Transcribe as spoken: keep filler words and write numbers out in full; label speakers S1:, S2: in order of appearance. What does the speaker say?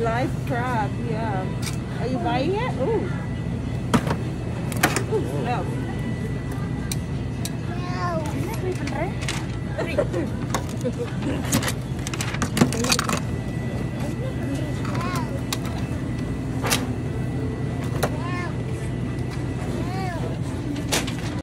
S1: live crab, yeah. Are you buying it? Ooh. Ooh, smell.
S2: No.